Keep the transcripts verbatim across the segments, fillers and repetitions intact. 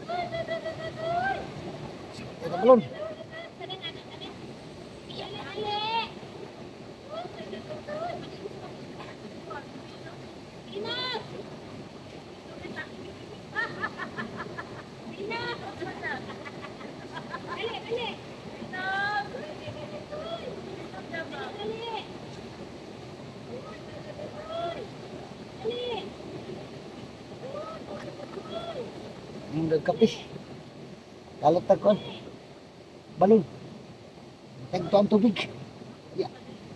Kita belum. Ang nagkapi. Kalat takon. Balon. Tagto ang tubig. Ya.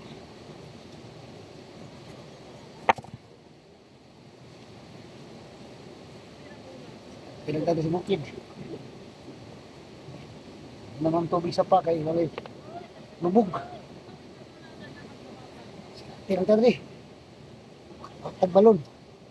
Pinagtado si bukid. Naman tubig sa pa kay walay lubog. Pinagtado ni. Tagbalon.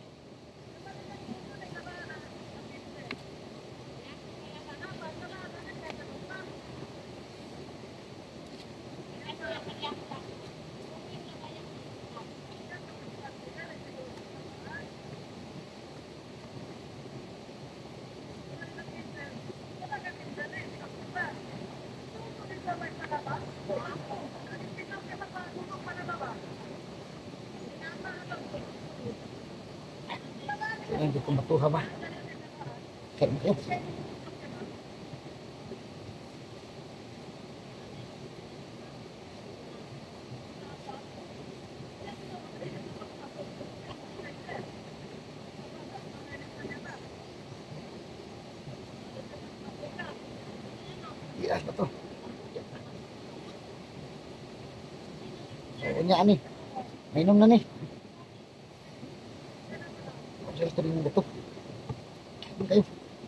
Hindi ko matuha ba? Kaya mo kayo. Ias na to. Oo niya ani. Mainom na ni. Saya sering betul. Kayu.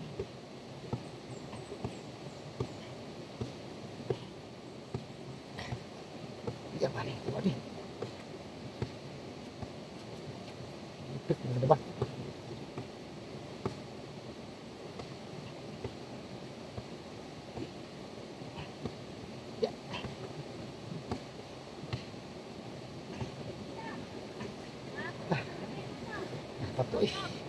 Ya balik, balik. Itu ke depan. Ya. Patuh.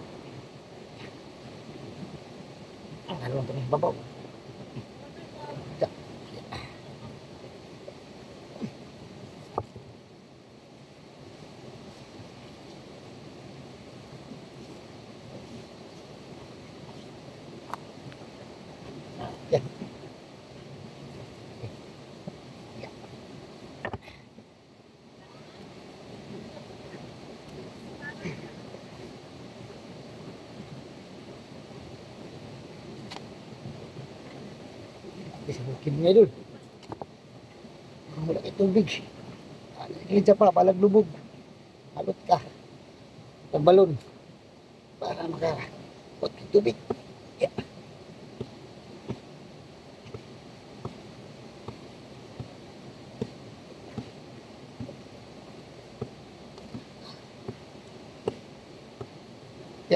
Lalu untuk ni babaw. Ya. Ya. Ya. Bisa mungkin ni dulu. Mula kay tubig. Kita pa balag lubog. Halot ka. Pagbalon. Para maka pot tubig. Ya. Ya.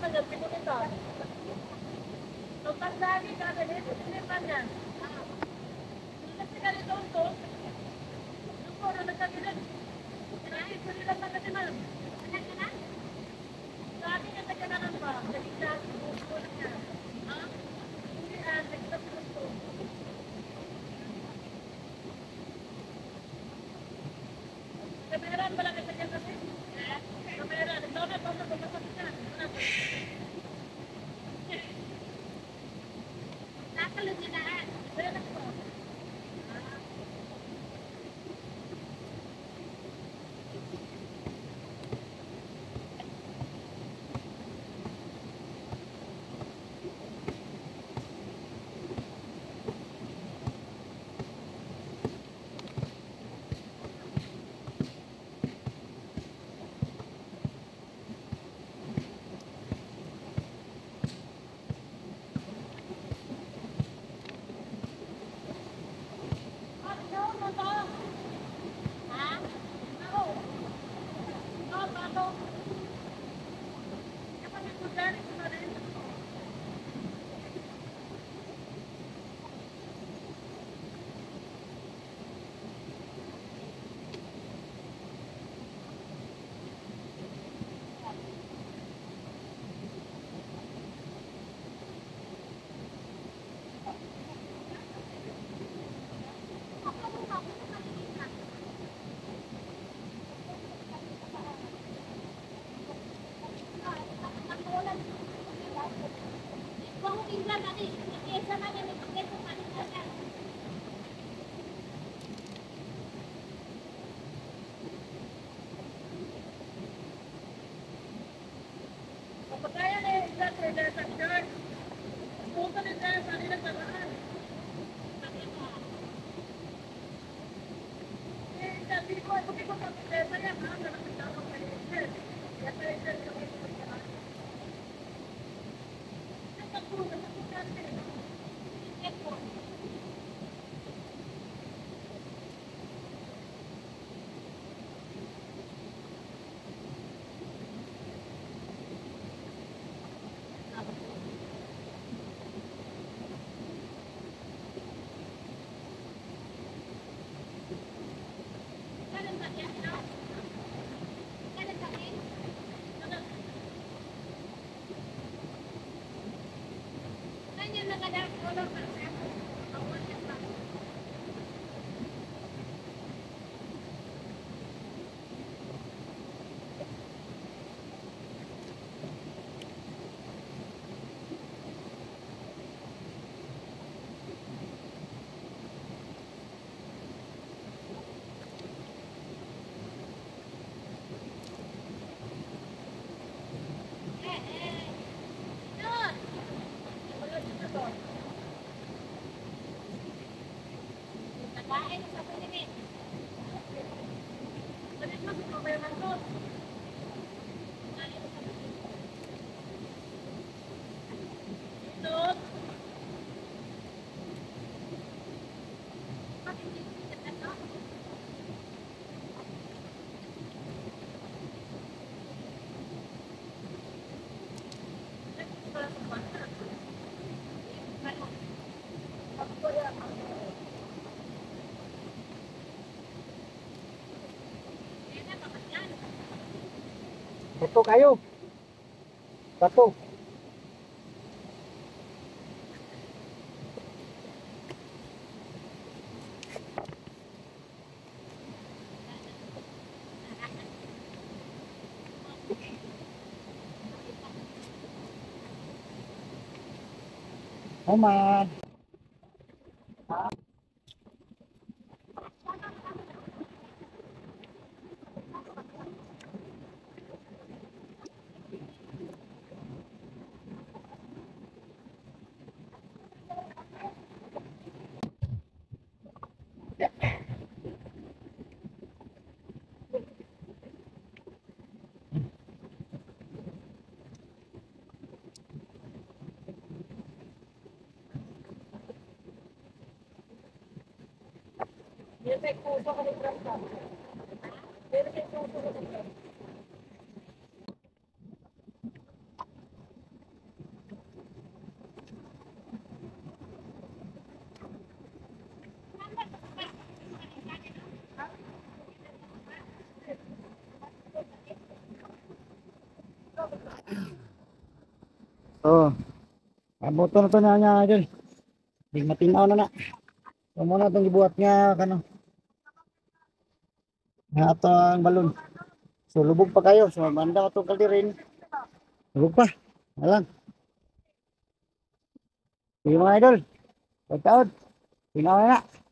Bato kayo. Bato. Humad. So, abuto na to na niya idol. Di matinaw na na. So muna itong gibuhat nga kano. Nga ato ang balon. So lubog pa kayo. So manda itong kaldirin. Lubog pa. Alang. Sige mga idol. Pagkaod. Tinaw na na.